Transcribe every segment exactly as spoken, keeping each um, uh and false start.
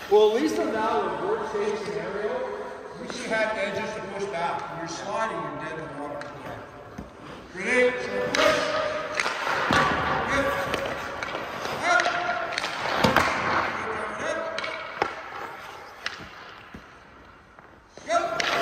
Well, at least on that one, worst case scenario, at least you had edges to push back. When you're sliding, you're dead in the water. Grenade, short push. Good. Up. Good. Go.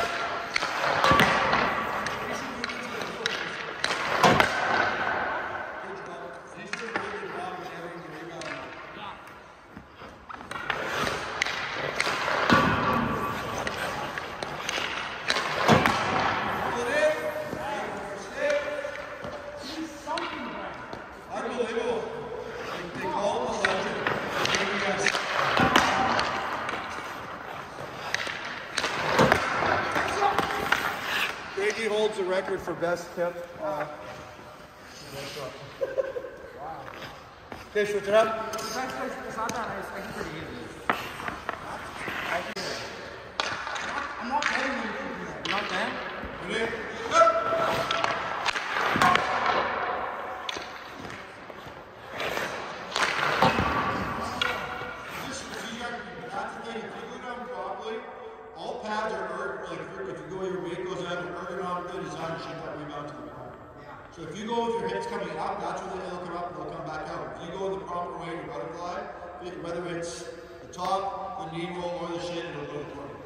He holds the record for best tip. Uh, wow. Okay, switch it up. It's not that nice. I can pretty easy. I can. I'm not betting anything. You're not betting? Ready? Go! That's the thing. If you go down properly, all pads are like if you go your weight goes down, they're ergonomically designed to shut that rebound to the ground. Yeah. So if you go with your hips coming up, that's when they'll come up and they'll come back out. If you go the proper way, your butterfly, whether it's the top, the knee roll, or the shin, it'll go forward.